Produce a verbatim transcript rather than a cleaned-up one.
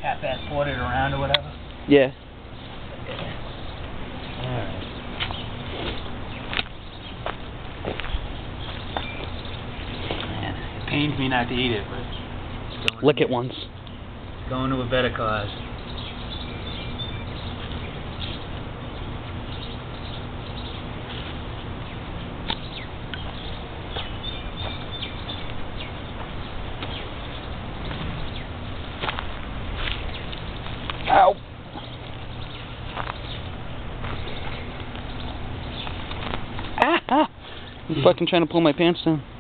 half-ass poured it around or whatever? Yeah. Alright. Man, it pains me not to eat it, but it's going Lick to, it once. It's going to a better cause. Ow! Ah! ah. I'm fucking trying to pull my pants down.